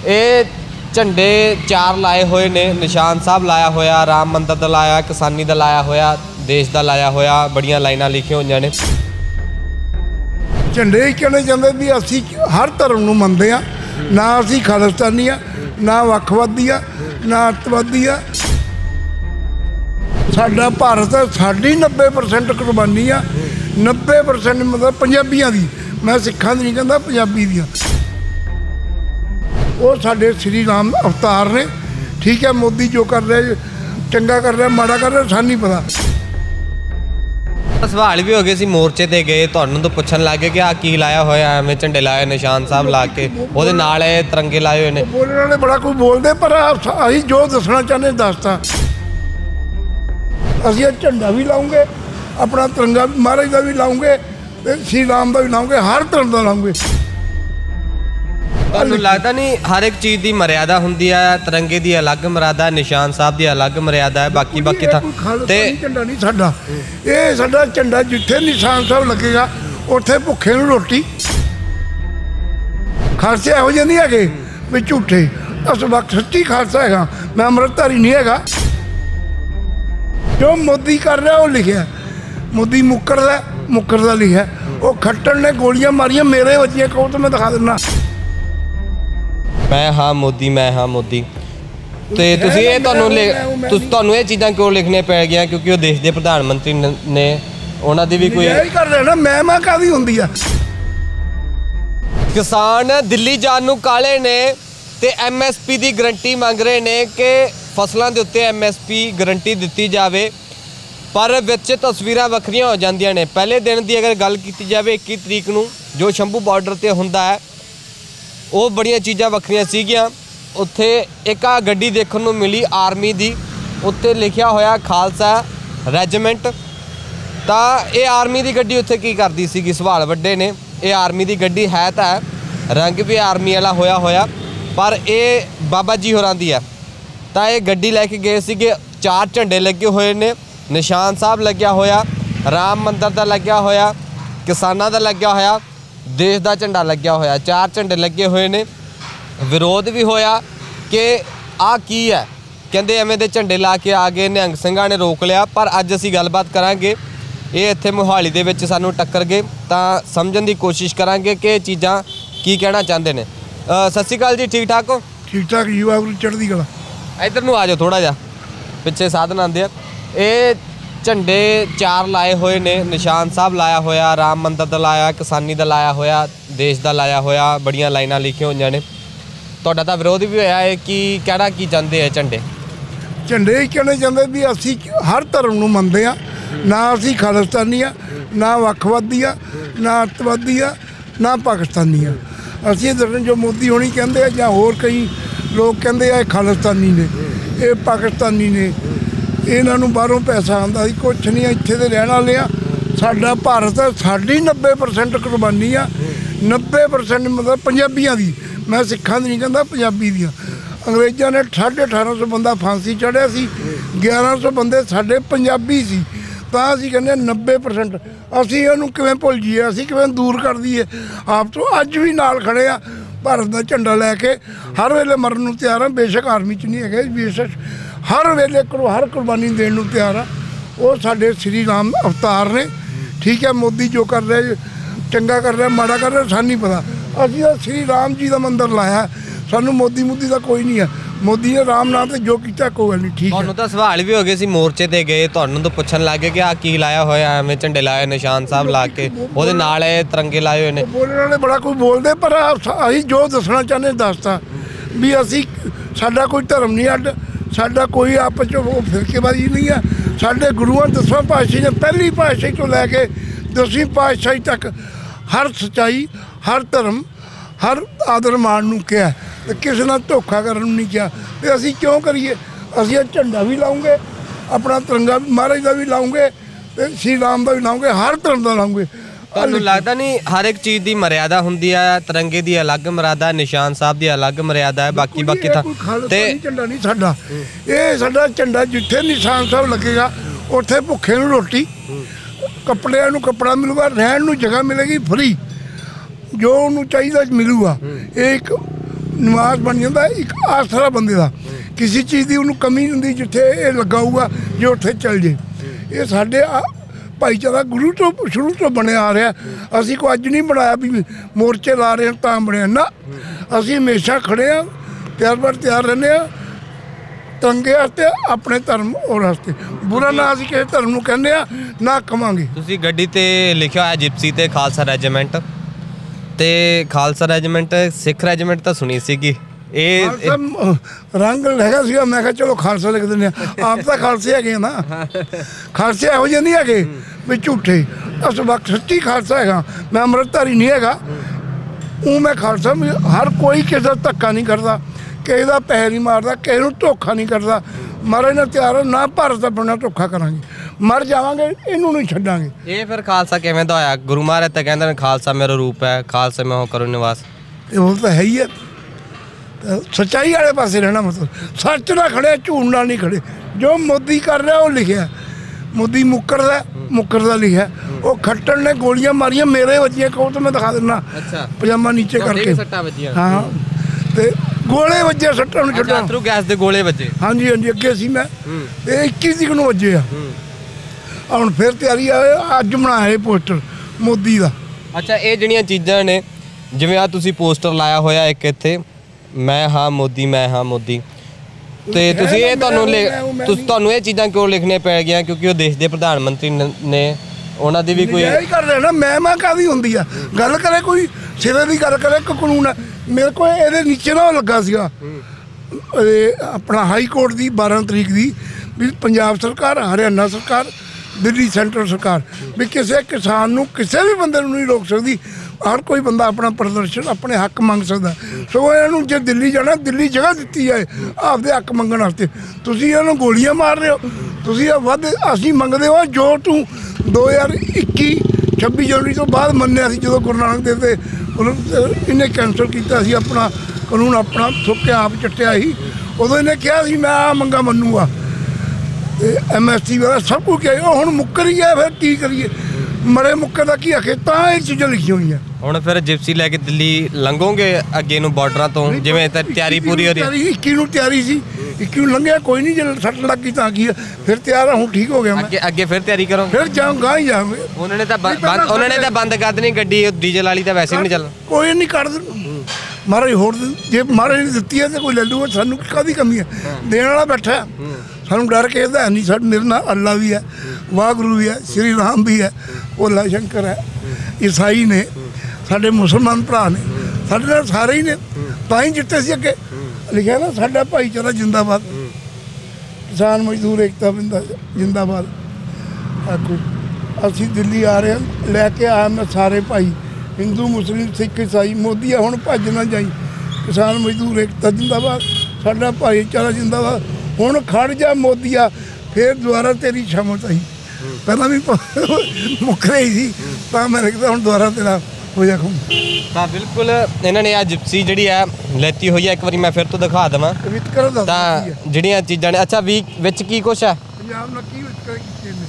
ਇਹ झंडे 4 लाए हुए ने, निशान साहब लाया होया, राम मंदिर का लाया, किसानी का लाया होया, देश का लाया होया, बड़ियां लाइनां लिखियां होईयां ने। झंडे कहने चाहते भी असी हर धर्म नूं मनदे आ, ना असी खालिस्तानी आ, ना वखवादी आ, ना अतवादी आ। साडा भारत है, साडी 90% कुर्बानी आ, 90% मतलब पंजाबियां दी। मैं सिखां दी नहीं कहंदा, पंजाबी दी। वो साडे श्री राम अवतार ने। ठीक है, मोदी जो कर रहे चंगा कर रहा माड़ा कर रहा सानू नहीं पता। सवाल भी हो गए सी, मोर्चे ते गए तुहानूं तो पुछन लग गए कि आ की लाया होया, एवें झंडे लाए निशान साहब ला के, ओहदे नाल तिरंगे लाए हुए ने। बोलने वाले बड़ा कुछ बोलते, पर असीं जो दसना चाहते दसता। असीं झंडा भी लाऊंगे, अपना तिरंगा महाराज का भी लाऊंगे, श्री राम का भी लाऊंगे, हर धर्म का लाऊंगे। ਤੁਹਾਨੂੰ ਲੱਗਦਾ ਨਹੀਂ हर एक चीज़ की मर्यादा होंदी है, तिरंगे की अलग मर्यादा, निशान साहब की अलग मर्यादा है, बाकी था ते झंडा नहीं साडा। ये साडा झंडा जिथे निशान साहब लगेगा उत्थे भुखे नूं रोटी। खालसे इहो ਜਿਹੇ नहीं हैगे भी झूठे। इस वक्त सच्ची खालसा हैगा, मैं अमृतधारी नहीं हैगा। जो मोदी कर रहा वो लिखिया, मोदी मुकरदा लिखिया। वो खट्टर ने गोलियां मारियां मेरे बच्चियां कहो तो मैं दिखा दिना। मैं हाँ मोदी, मैं हाँ मोदी। तो तुसीं ये ਤੁਹਾਨੂੰ ਇਹ ਚੀਜ਼ਾਂ ਕਿਉਂ ਲਿਖਣੇ ਪੈ ਗਈਆਂ? क्योंकि वो देश के प्रधानमंत्री ने, उन्हां दी भी कोई कर रहे ना मैं कादी हुंदी आ। किसान दिल्ली जाण नूं काले ने ते MSP की गारंटी मंग रहे ने कि फसलों के उत्ते MSP गारंटी दित्ती जावे, पर विच तस्वीरां वखरियां हो जांदियां ने। पहले दिन की अगर गल की जाए 21 तरीक नूं जो शंभू बॉर्डर ते हुंदा है, वो बड़ियां चीज़ां वखरियां सीगियां। उत्थे एक आ गड्डी देखण नूं मिली आर्मी दी, उत्ते लिखिया होया खालसा रैजीमेंट। तो ये आर्मी की गड्डी उत्थे की करदी सीगी? सवाल वड्डे ने। ये आर्मी की गड्डी है तो है, रंग भी आर्मी वाला होया, पर ये बाबा जी होरां दी है। तो ये गड्डी लैके गए सीगे, 4 झंडे लगे हुए ने, निशान साहब लग्या होया, राम मंदिर का लग्या होया, किसानां दा लग्या होया, देश का झंडा लग्या होया। 4 झंडे लगे हुए ने। विरोध भी होया कि आ की है, कहते एवें दे झंडे ला के आ गए, निहंग ਸਿੰਘਾਂ ने रोक लिया। पर अज असीं गलबात करांगे, ये इत्थे मोहाली दे विच सानूं टक्कर गए, तां समझण दी कोशिश करांगे कि चीज़ां की कहना चाहते ने। सत श्री अकाल जी, ठीक ठाक हो? ठीक ठाक जी, वाहिगुरू चढ़दी कला। इधर नूं आ जाओ थोड़ा जिहा, पिछे साधन आंदे आ। ये झंडे 4 लाए हुए ने, निशान साहब लाया होया, राम मंदिर का लाया, किसानी का लाया होया, देश का लाया होया, बड़ियां लाइनां लिखियां होईयां ने। तुहाडा तां विरोध भी होया है कि कहना की चाहते हैं? झंडे कहने चाहते भी असी हर धर्म नूं मनदे आ, ना असी खालिस्तानी आ, ना वखवादी आ, ना अतवादी आ, ना पाकिस्तानी आ। असी जो मोदी होनी कहते हैं, जां होर कई लोग कहते हैं खालिस्तानी ने, ये पाकिस्तानी ने, इन्हां नूं बाहरों पैसा आंदा सी। कुछ नहीं, इत्थे दे रहण वाले आ। साडा भारत है, साडी 90% कुर्बानी आ, 90% मतलब पंजाबियां दी। मैं सिखां दी नहीं कहंदा, पंजाबी दी। अंग्रेज़ां ने 1850 बंदा फांसी चढ़िया सी, 1100 बंदे साडे पंजाबी सी। तां असीं कहंदे 90%। असीं इहनूं किवें भुल जाईए, असीं किवें दूर कर दईए आप तो? अज भी नाल खड़े आ, भारत का झंडा लैके हर वेले मरन नूं तैयार आ। बेशक आर्मी च नहीं है, बेशक हर वेले हर कुर्बानी देण नूं तैयार आ। वो साडे श्री राम अवतार ने। ठीक है, मोदी जो कर रहे चंगा कर रहा माड़ा कर रहा सानू नहीं पता। असीं तो श्री राम जी का मंदिर लाया, सानू मोदी का कोई नहीं है। मोदी ने राम नाम से जो किया कोई नहीं। ठीक है, तो सवाल भी हो गए सी, मोर्चे ते गए तुहानूं तो पुछन लग गए कि आ की लाया होया, एवें झंडे लाए निशान साहब ला के, ओहदे नाल तिरंगे लाए हुए ने। बोलने वाले बड़ा कुछ बोलते, पर असीं जो दसना चाहते दसता भी। असीं साडा कोई धर्म नहीं अड्ड, साडा कोई आपस च फिरकेबाजी नहीं है। साडे गुरुआं 10वां पातशाही ने पहली पातशाही तो लैके 10वीं पातशाही तक हर सच्चाई, हर धर्म, हर आदर मान नूं किहा, ते किसी नाल धोखा करन नहीं किहा। ते असीं क्यों करिए? असीं झंडा भी लाऊंगे, अपना तिरंगा महाराज का भी लाऊंगे, ते श्री राम का भी लाऊंगे, हर धर्म का लाऊंगे। ਤੁਹਾਨੂੰ ਲੱਗਦਾ नहीं हर एक चीज़ की मर्यादा होंदी है? तिरंगे की अलग मर्यादा, निशान साहब की अलग मर्यादा है, बाकी था ते झंडा नहीं साडा। ये साडा झंडा जिथे निशान साहब लगेगा उत्थे भुखे नूं रोटी, कपड़िਆਂ ਨੂੰ कपड़ा मिलूगा, रहण नूं जगह मिलेगी फ्री, जो उन्होंने चाहिए मिलूगा। एक ਨਿਵਾਸ ਬਣ ਜਾਂਦਾ, ਇੱਕ ਆਸਰਾ ਬੰਦੇ ਦਾ। ਕਿਸੇ ਚੀਜ਼ ਦੀ ਉਹਨੂੰ ਕਮੀ ਹੁੰਦੀ, ਜਿੱਥੇ ਇਹ ਲੱਗਾ ਹੋਊਗਾ ਜੇ ਉੱਥੇ ਚੱਲ ਜੇ। ਇਹ ਸਾਡੇ ਭਾਈਚਾਰਾ ਗੁਰੂ ਤੋਂ ਸ਼ੁਰੂ ਤੋਂ ਬਣਿਆ ਆ ਰਿਹਾ। ਅਸੀਂ ਕੋਈ ਅੱਜ ਨਹੀਂ ਬਣਾਇਆ ਵੀ ਮੋਰਚੇ ਲਾ ਰਹੇ ਹਾਂ ਤਾਂ ਬਣਿਆ ਨਾ। ਅਸੀਂ ਹਮੇਸ਼ਾ ਖੜੇ ਹਾਂ, ਤਿਆਰ ਬਰ ਤਿਆਰ ਰਹਿੰਦੇ ਹਾਂ ਤਿਰੰਗੇ ਵਾਸਤੇ, ਆਪਣੇ ਧਰਮ ਔਰ ਵਾਸਤੇ। ਬੁਰਾ ਨਾ ਅਸੀਂ ਕਿਸੇ ਧਰਮ ਨੂੰ ਕਹਿੰਦੇ ਆ ਨਾ ਕਵਾਂਗੇ। ਤੁਸੀਂ ਗੱਡੀ ਤੇ ਲਿਖਿਆ ਹੋਇਆ ਜਿਪਸੀ ਤੇ ਖਾਲਸਾ ਰੈਜੀਮੈਂਟ, ਤੇ ਖਾਲਸਾ ਰੈਜੀਮੈਂਟ ਸਿੱਖ ਰੈਜੀਮੈਂਟ ਤਾਂ ਸੁਣੀ ਸੀਗੀ। ਇਹ ਰੰਗ ਹੈਗਾ ਸੀਗਾ, ਮੈਂ ਕਿਹਾ ਚਲੋ ਖਾਲਸਾ ਲਿਖ ਦਿੰਦੇ ਹਾਂ। ਆਪ ਤਾਂ ਖਾਲਸੇ ਹੈਗੇ ਨਾ, ਖਾਲਸੇ ਇਹੋ ਜਿਹੇ ਨਹੀਂ ਹੈਗੇ ਵੀ ਝੂਠੇ। ਉਸ ਵਕਤ ਸੱਚੀ ਖਾਲਸਾ ਹੈਗਾ, ਮੈਂ ਅੰਮ੍ਰਿਤਧਾਰੀ ਨਹੀਂ ਹੈਗਾ। ਉਹ ਮੈਂ ਖਾਲਸਾ, ਹਰ ਕੋਈ ਕਿਸੇ ਦਾ ਧੱਕਾ ਨਹੀਂ ਕਰਦਾ, ਕਿਸੇ ਦਾ ਪੈਰ ਨਹੀਂ ਮਾਰਦਾ, ਕਿਸੇ ਨੂੰ ਧੋਖਾ ਨਹੀਂ ਕਰਦਾ। ਮਹਾਰਾਜ ਨਾਲ ਤਿਆਰ ਨਾ ਭਾਰਤ ਦਾ ਬਣਾ ਧੋਖਾ ਕਰਾਂਗੇ, ਮਰ ਜਾਵਾਂਗੇ, ਇਹਨੂੰ ਨਹੀਂ ਛੱਡਾਂਗੇ। ਇਹ ਫਿਰ ਖਾਲਸਾ ਕਿਵੇਂ ਦਾ ਹੋਇਆ? ਗੁਰੂ ਮਹਾਰਾਜ ਤਾਂ ਕਹਿੰਦੇ ਨੇ ਖਾਲਸਾ ਮੇਰਾ ਰੂਪ ਹੈ, ਖਾਲਸਾ ਮੈਂ ਉਹ ਕਰੋ ਨਿਵਾਸ। ਇਹ ਉਹ ਤਾਂ ਹੈ ਹੀ ਹੈ। ਸੱਚਾਈ ਵਾਲੇ ਪਾਸੇ ਰਹਿਣਾ, ਮਤਲਬ ਸੱਚ ਨਾਲ ਖੜੇ, ਝੂਠ ਨਾਲ ਨਹੀਂ ਖੜੇ। ਜੋ ਮੋਦੀ ਕਰ ਰਿਹਾ ਉਹ ਲਿਖਿਆ, ਮੋਦੀ ਮੁੱਕਰਦਾ ਲਿਖਿਆ। ਉਹ ਖੱਟਣ ਨੇ ਗੋਲੀਆਂ ਮਾਰੀਆਂ, ਮੇਰੇ ਵੱਜੀਆਂ, ਕਹੋ ਤਾਂ ਮੈਂ ਦਿਖਾ ਦਿੰਦਾ। ਪਜਾਮਾ ਨੀਚੇ ਕਰਕੇ ਹਾਂ, ਤੇ ਗੋਲੇ ਵੱਜੇ, ਸੱਟਾਂ ਨੂੰ ਛੱਡਾਂ ਅਥਰੂ ਗੈਸ ਦੇ ਗੋਲੇ ਵੱਜੇ। ਹਾਂਜੀ ਹਾਂਜੀ, ਅੱਗੇ ਸੀ ਮੈਂ, ਇਹ 21 ਤਰੀਕ ਨੂੰ ਵੱਜੇ ਆ। ਹੁਣ ਫਿਰ ਤਿਆਰੀ ਆ, ਅੱਜ ਬਣਾਇਆ ਇਹ ਪੋਸਟਰ ਮੋਦੀ ਦਾ। ਅੱਛਾ, ਇਹ ਜਿਹੜੀਆਂ ਚੀਜ਼ਾਂ ਨੇ, ਜਿਵੇਂ ਆ ਤੁਸੀਂ ਪੋਸਟਰ ਲਾਇਆ ਹੋਇਆ ਇੱਕ ਇੱਥੇ, ਮੈਂ ਹਾਂ ਮੋਦੀ, ਮੈਂ ਹਾਂ ਮੋਦੀ, ਤੇ ਤੁਸੀਂ ਇਹ ਤੁਹਾਨੂੰ ਇਹ ਚੀਜ਼ਾਂ ਕਿਉਂ ਲਿਖਣੀਆਂ ਪੈ ਗਈਆਂ? ਕਿਉਂਕਿ ਉਹ ਦੇਸ਼ ਦੇ ਪ੍ਰਧਾਨ ਮੰਤਰੀ ਨੇ, ਉਹਨਾਂ ਦੀ ਵੀ ਕੋਈ ਇਹ ਕਰ ਰਿਹਾ ਨਾ। ਮੈਂ ਕਾਹਦੀ ਹੁੰਦੀ ਆ, ਗੱਲ ਕਰੇ ਕੋਈ ਸਿਰੇ ਦੀ ਗੱਲ ਕਰੇ, ਇੱਕ ਕਾਨੂੰਨ ਹੈ। ਮੇਰੇ ਕੋਲ ਇਹਦੇ ਨੀਚੇ ਨਾ ਲੱਗਾ ਸੀਗਾ ਆਪਣਾ ਹਾਈ ਕੋਰਟ ਦੀ 12 ਤਰੀਕ ਦੀ, ਵੀ ਪੰਜਾਬ ਸਰਕਾਰ, ਹਰਿਆਣਾ ਸਰਕਾਰ, ਦਿੱਲੀ ਸੈਂਟਰਲ ਸਰਕਾਰ ਵੀ ਕਿਸੇ ਕਿਸਾਨ ਨੂੰ, ਕਿਸੇ ਵੀ ਬੰਦੇ ਨੂੰ ਨਹੀਂ ਰੋਕ ਸਕਦੀ। ਹਰ ਕੋਈ ਬੰਦਾ ਆਪਣਾ ਪ੍ਰਦਰਸ਼ਨ, ਆਪਣੇ ਹੱਕ ਮੰਗ ਸਕਦਾ। ਸਗੋਂ ਇਹਨਾਂ ਨੂੰ ਜੇ ਦਿੱਲੀ ਜਾਣਾ, ਦਿੱਲੀ ਜਗ੍ਹਾ ਦਿੱਤੀ ਜਾਏ ਆਪਦੇ ਹੱਕ ਮੰਗਣ ਵਾਸਤੇ। ਤੁਸੀਂ ਇਹਨਾਂ ਨੂੰ ਗੋਲੀਆਂ ਮਾਰ ਰਹੇ ਹੋ। ਤੁਸੀਂ ਵੱਧ ਅਸੀਂ ਮੰਗਦੇ ਹੋ ਜੋ ਤੂੰ 2021 26 ਜਨਵਰੀ ਤੋਂ ਬਾਅਦ ਮੰਨਿਆ ਸੀ, ਜਦੋਂ ਗੁਰੂ ਨਾਨਕ ਦੇਵ ਦੇ ਇਹਨੇ ਕੈਂਸਲ ਕੀਤਾ ਸੀ ਆਪਣਾ ਕਾਨੂੰਨ, ਆਪਣਾ ਥੁੱਕਿਆ ਆਪ ਚੱਟਿਆ ਸੀ। ਉਦੋਂ ਇਹਨੇ ਕਿਹਾ ਸੀ ਮੈਂ ਆਹ ਮੰਗਾ ਮੰਨੂਗਾ, ਤੇ MST ਵਾਲਾ ਸਭ ਕੁਝ ਕਿਹਾ। ਉਹ ਹੁਣ ਮੁੱਕਰ ਹੀ ਗਿਆ, ਫਿਰ ਕੀ ਕਰੀਏ? ਮਰੇ ਮੁੱਕਰ ਦਾ ਕੀ ਆਖੇ? ਤਾਂ ਇਹ ਚੀਜ਼ਾਂ ਲਿਖੀਆਂ ਹੋਈਆਂ। ਹੁਣ ਫਿਰ ਜਿਪਸੀ ਲੈ ਕੇ ਦਿੱਲੀ ਲੰਘੋਗੇ ਅੱਗੇ ਨੂੰ ਬਾਰਡਰਾਂ ਤੋਂ, ਜਿਵੇਂ ਤਾਂ ਤਿਆਰੀ ਪੂਰੀ ਹੋ ਰਹੀ? 21 ਨੂੰ ਤਿਆਰੀ ਸੀ, 21 ਨੂੰ ਲੰਘਿਆ ਕੋਈ ਨਹੀਂ, ਜੇ ਸੱਟ ਲੱਗ ਗਈ ਤਾਂ ਕੀ ਆ, ਫਿਰ ਤਿਆਰ ਆ, ਹੁਣ ਠੀਕ ਹੋ ਗਿਆ। ਅੱਗੇ ਫਿਰ ਤਿਆਰੀ ਕਰੋ, ਫਿਰ ਜਾਊਂਗਾ ਹੀ ਜਾਵਾਂਗੇ। ਉਹਨਾਂ ਨੇ ਤਾਂ ਬੰਦ ਕਰ ਦੇਣੀ ਗੱਡੀ, ਡੀਜ਼ਲ ਵਾਲੀ ਤਾਂ ਵੈਸੇ ਵੀ ਨਹੀਂ ਚੱਲਣਾ। ਕੋਈ ਨਹੀਂ ਕਰ ਦੇ ਮਹਾਰਾਜ, ਹੋਰ ਜੇ ਮਹਾਰਾਜ ਨੇ ਦਿੱਤੀ ਹੈ ਤਾਂ ਕੋਈ ਲੈ ਲੂਗਾ। ਸਾਨੂੰ ਕਾਹਦੀ ਕਮੀ ਹੈ? ਦੇਣ ਵਾਲਾ ਬੈਠਾ, ਸਾਨੂੰ ਡਰ ਕੇ ਇਹਦਾ ਨਹੀਂ। ਸਾਡੇ ਮੇਰੇ ਨਾਲ ਅੱਲਾ ਵੀ ਹੈ, ਵਾਹਿਗੁਰੂ ਵੀ ਹੈ, ਸ਼੍ਰੀ ਰਾਮ ਵੀ ਹੈ, ਭੋਲਾ ਸ਼ੰਕਰ ਹੈ, ਈਸਾਈ ਨੇ, ਸਾਡੇ ਮੁਸਲਮਾਨ ਭਰਾ ਨੇ, ਸਾਡੇ ਨਾਲ ਸਾਰੇ ਹੀ ਨੇ। ਤਾਂ ਹੀ ਜਿੱਤੇ ਸੀ ਅੱਗੇ ਲਿਖਿਆ ਨਾ, ਸਾਡਾ ਭਾਈਚਾਰਾ ਜਿੰਦਾਬਾਦ, ਕਿਸਾਨ ਮਜ਼ਦੂਰ ਏਕਤਾ ਜਿੰਦਾਬਾਦ। ਆਖੋ ਅਸੀਂ ਦਿੱਲੀ ਆ ਰਹੇ ਹਾਂ, ਲੈ ਕੇ ਆਇਆ ਮੈਂ ਸਾਰੇ ਭਾਈ, ਹਿੰਦੂ ਮੁਸਲਿਮ ਸਿੱਖ ਈਸਾਈ। ਮੋਦੀ ਆ ਹੁਣ ਭੱਜ ਨਾ ਜਾਈ, ਕਿਸਾਨ ਮਜ਼ਦੂਰ ਏਕਤਾ ਜਿੰਦਾਬਾਦ, ਸਾਡਾ ਭਾਈਚਾਰਾ ਜਿੰਦਾਬਾਦ। ਹੁਣ ਖੜ ਜਾ ਮੋਦੀਆ, ਫਿਰ ਦੁਬਾਰਾ ਤੇਰੀ ਸ਼ਾਮਤ ਆਈ। ਪਹਿਲਾਂ ਵੀ ਮੁੱਕ ਰਹੀ ਸੀ, ਤਾਂ ਮੈਂ ਲਿਖਦਾ ਹੁਣ ਦੁਬਾਰਾ ਤੇਰਾ ਹੋ ਜਾ ਖੂਨ। ਤਾਂ ਬਿਲਕੁਲ ਇਹਨਾਂ ਨੇ ਆ ਜਿਪਸੀ ਜਿਹੜੀ ਆ ਲੈਤੀ ਹੋਈ ਆ, ਇੱਕ ਵਾਰੀ ਮੈਂ ਫਿਰ ਤੋਂ ਦਿਖਾ ਦੇਵਾਂ ਤਾਂ ਜਿਹੜੀਆਂ ਚੀਜ਼ਾਂ ਨੇ। ਅੱਛਾ, ਵੀ ਵਿੱਚ ਕੀ ਕੁਛ ਹੈ? ਪੰਜਾਬ ਨਾਲ ਕੀ ਵਿਤਕਰਾ ਕੀਤੇ ਨੇ?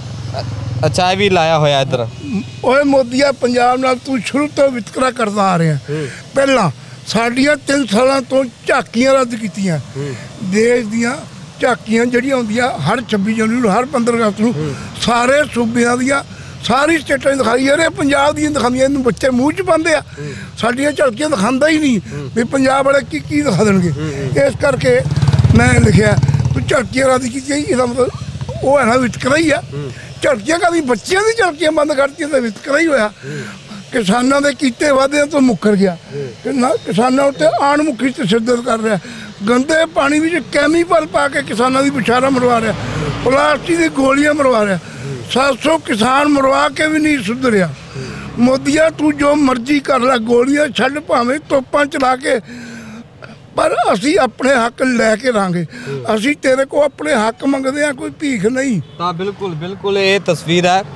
ਅੱਛਾ, ਇਹ ਵੀ ਲਾਇਆ ਹੋਇਆ ਇੱਧਰ। ਓਏ ਮੋਦੀਆ, ਪੰਜਾਬ ਨਾਲ ਤੂੰ ਸ਼ੁਰੂ ਤੋਂ ਵਿਤਕਰਾ ਕਰਦਾ ਆ ਰਿਹਾ। ਪਹਿਲਾਂ ਸਾਡੀਆਂ 3 ਸਾਲਾਂ ਤੋਂ ਝਾਕੀਆਂ ਰੱਦ ਕੀਤੀਆਂ, ਦੇਸ਼ ਦੀਆਂ ਝਾਕੀਆਂ ਜਿਹੜੀਆਂ ਹੁੰਦੀਆਂ ਹਰ 26 ਜਨਵਰੀ ਨੂੰ, ਹਰ 15 ਅਗਸਤ ਨੂੰ, ਸਾਰੇ ਸੂਬਿਆਂ ਦੀਆਂ, ਸਾਰੀ ਸਟੇਟਾਂ 'ਚ ਦਿਖਾਈ ਜਾ ਰਹੇ। ਪੰਜਾਬ ਦੀਆਂ ਦਿਖਾਉਂਦੀਆਂ, ਇਹਨੂੰ ਬੱਚੇ ਮੂੰਹ 'ਚ ਪਾਉਂਦੇ ਆ। ਸਾਡੀਆਂ ਝਲਕੀਆਂ ਦਿਖਾਉਂਦਾ ਹੀ ਨਹੀਂ ਵੀ ਪੰਜਾਬ ਵਾਲੇ ਕੀ ਦਿਖਾ ਦੇਣਗੇ। ਇਸ ਕਰਕੇ ਮੈਂ ਲਿਖਿਆ ਤੂੰ ਝਲਕੀਆਂ ਰੱਦ ਕੀਤੀਆਂ, ਇਹਦਾ ਮਤਲਬ ਉਹ ਹੈ ਨਾ ਵਿਤਕਰਾ ਹੀ ਆ। ਝਲਕੀਆਂ ਕਾਹਦੀ, ਬੱਚਿਆਂ ਦੀ ਝਲਕੀਆਂ ਬੰਦ ਕਰਤੀਆਂ ਤਾਂ ਵਿਤਕਰਾ ਹੀ ਹੋਇਆ। ਕਿਸਾਨਾਂ ਦੇ ਕੀਤੇ ਵਾਅਦਿਆਂ ਤੋਂ ਮੁੱਕਰ ਗਿਆ, ਕਿਸਾਨਾਂ ਉੱਤੇ ਅਣਮੁਖੀ ਤਸ਼ੱਦਦ ਕਰ ਰਿਹਾ, ਗੰਦੇ ਪਾਣੀ ਵਿੱਚ ਕੈਮੀਕਲ ਪਾ ਕੇ ਕਿਸਾਨਾਂ ਦੀ ਵਿਚਾਰਾ ਮਰਵਾ ਰਿਹਾ, ਪਲਾਸਟਿਕ ਦੀ ਗੋਲੀਆਂ ਮਰਵਾ ਰਿਹਾ। 700 ਕਿਸਾਨ ਮਰਵਾ ਕੇ ਵੀ ਨਹੀਂ ਸੁਧਰਿਆ। ਮੋਦੀਆ, ਤੂੰ ਜੋ ਮਰਜ਼ੀ ਕਰ ਲੈ, ਗੋਲੀਆਂ ਛੱਡ, ਭਾਵੇਂ ਤੋਪਾਂ ਚਲਾ ਕੇ, ਪਰ ਅਸੀਂ ਆਪਣੇ ਹੱਕ ਲੈ ਕੇ ਰਾਂਗੇ। ਅਸੀਂ ਤੇਰੇ ਕੋਲ ਆਪਣੇ ਹੱਕ ਮੰਗਦੇ ਹਾਂ, ਕੋਈ ਭੀਖ ਨਹੀਂ। ਤਾਂ ਬਿਲਕੁਲ ਇਹ ਤਸਵੀਰ ਹੈ,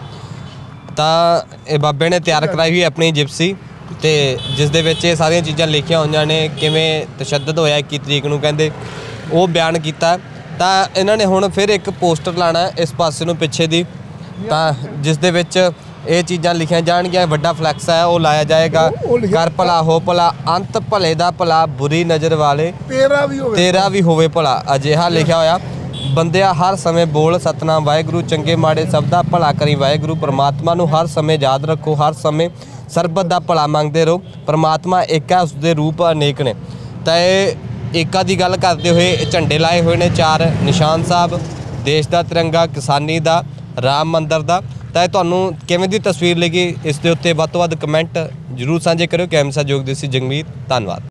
ਤਾਂ ਇਹ ਬਾਬੇ ਨੇ ਤਿਆਰ ਕਰਾਈ ਹੋਈ ਆਪਣੀ ਜਿਪਸੀ, ਤੇ ਜਿਸ ਦੇ ਵਿੱਚ ਇਹ ਸਾਰੀਆਂ ਚੀਜ਼ਾਂ ਲਿਖੀਆਂ ਹੋਈਆਂ ਨੇ, ਕਿਵੇਂ ਤਸ਼ੱਦਦ ਹੋਇਆ 21 ਤਰੀਕ ਨੂੰ ਕਹਿੰਦੇ, ਉਹ ਬਿਆਨ ਕੀਤਾ। ਤਾਂ ਇਹਨਾਂ ਨੇ ਹੁਣ ਫਿਰ ਇੱਕ ਪੋਸਟਰ ਲਾਣਾ ਇਸ ਪਾਸੇ ਨੂੰ ਪਿੱਛੇ ਦੀ, ਤਾਂ ਜਿਸ ਦੇ ਵਿੱਚ ਇਹ ਚੀਜ਼ਾਂ ਲਿਖੀਆਂ ਜਾਣਗੀਆਂ। ਵੱਡਾ ਫਲੈਕਸ ਹੈ ਉਹ ਲਾਇਆ ਜਾਏਗਾ। ਉਹ ਲਿਖਿਆ- ਕਰ ਭਲਾ ਹੋ ਭਲਾ, ਅੰਤ ਭਲੇ ਦਾ ਭਲਾ, ਬੁਰੀ ਨਜ਼ਰ ਵਾਲੇ ਤੇਰਾ ਵੀ ਹੋਵੇ ਤੇਰਾ ਵੀ ਹੋਵੇ ਭਲਾ। ਅਜਿਹਾ ਲਿਖਿਆ ਹੋਇਆ। ਬੰਦਿਆ ਹਰ ਸਮੇਂ ਬੋਲ ਸਤਨਾਮ ਵਾਹਿਗੁਰੂ, ਚੰਗੇ ਮਾੜੇ ਸਭ ਦਾ ਭਲਾ ਕਰੀ ਵਾਹਿਗੁਰੂ। ਪਰਮਾਤਮਾ ਨੂੰ ਹਰ ਸਮੇਂ ਯਾਦ ਰੱਖੋ, ਹਰ ਸਮੇਂ ਸਰਬਤ ਦਾ ਭਲਾ ਮੰਗਦੇ ਰਹੋ। ਪਰਮਾਤਮਾ ਇੱਕ ਹੈ, ਉਸਦੇ ਰੂਪ ਅਨੇਕ ਨੇ। ਤਾਂ ਇਹ ਏਕਾ ਦੀ ਗੱਲ ਕਰਦੇ ਹੋਏ ਝੰਡੇ ਲਾਏ ਹੋਏ ਨੇ 4 ਨਿਸ਼ਾਨ ਸਾਹਿਬ, ਦੇਸ਼ ਦਾ ਤਿਰੰਗਾ, ਕਿਸਾਨੀ ਦਾ, ਰਾਮ ਮੰਦਰ ਦਾ। ਤਾਂ ਇਹ ਤੁਹਾਨੂੰ ਕਿਵੇਂ ਦੀ ਤਸਵੀਰ ਲੱਗੀ, ਇਸ ਦੇ ਉੱਤੇ ਵੱਧ ਤੋਂ ਵੱਧ ਕਮੈਂਟ ਜ਼ਰੂਰ ਸਾਂਝੇ ਕਰਿਓ। ਕੈਮਰਾ ਸਹਿਯੋਗ ਦੇ ਸੀ ਜਗਮੀਤ, ਧੰਨਵਾਦ।